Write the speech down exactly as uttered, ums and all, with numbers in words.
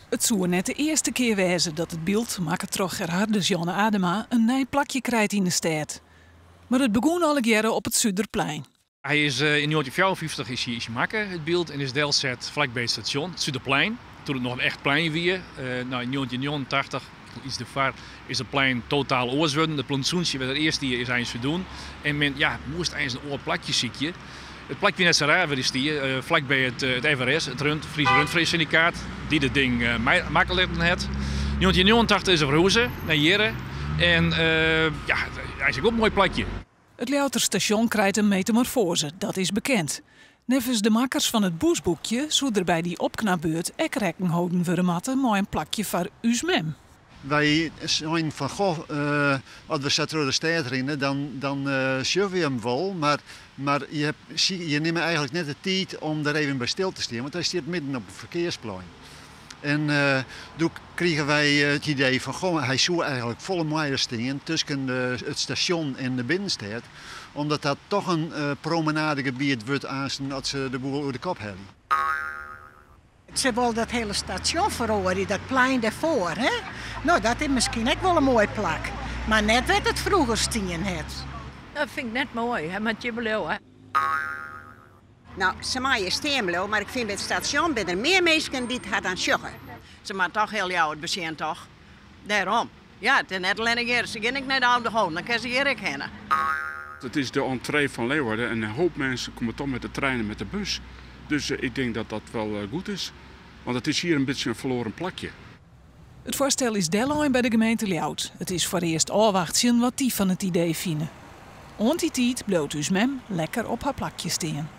Het zou net de eerste keer wezen dat het beeld, makketrog Gerhardus Janne Adema, een nieuw plakje krijgt in de stad. Maar het begon al jaren op het Zuiderplein. Hij is uh, in negentien vijfenvijftig is hij, is hij maken, het beeld, en is deelzet vlakbij het station, het Zuiderplein. Toen het nog een echt plein was. Uh, nou, in negentien negenentachtig is, de var, is het plein totaal oorzworden. Het plantsoentje werd het eerste hier is eens verdoen. En men ja, moest eigenlijk een oor plakje ziekje. Het plakje net zo raar is die, uh, vlakbij het, uh, het F R S, het Rund, Friese Rundvleessyndicaat, die het ding uh, makkelijk had. In negentien negenentachtig is er verhuizen naar Jere. En uh, ja, eigenlijk ook een mooi plakje. Het Louterstation krijgt een metamorfose, dat is bekend. Nevens de makkers van het boesboekje zou er bij die opknapbeurt ook rekening houden voor matten met een plakje voor us mem. Wij zijn van, goh, uh, als we zetten door de stad rennen, dan, dan uh, zien we hem wel. Maar, maar je, hebt, je neemt eigenlijk net de tijd om er even bij stil te staan, want hij staat midden op het verkeersplein. En uh, toen kregen wij het idee van, goh, hij zou eigenlijk volle maaien staan tussen de, het station en de binnenstad. Omdat dat toch een uh, promenadegebied wordt aanstaan als ze de boel over de kop hebben. Ze wil dat hele station veroveren, dat plein daarvoor, hè? Nou, dat is misschien ook wel een mooi plak. Maar net werd het vroeger stien het. Dat vind ik net mooi, hè, met je blauw, hè. Nou, ze maaien steenblauw, maar ik vind bij het station bij er meer mensen die het gaan aan sjuggen. Ze maar toch heel jou het bezien toch? Daarom. Ja, het is net alleen hier. Ze gaan ik net aan de hoofd, dan kan ze hier ook heen. Het is de entree van Leeuwarden en een hoop mensen komen toch met de trein en met de bus. Dus uh, ik denk dat dat wel uh, goed is. Want het is hier een beetje een verloren plakje. Het voorstel is deadline bij de gemeente Ljout. Het is voor eerst afwachten wat die van het idee vinden. Ont die tijd bloot us mem lekker op haar plakje staan.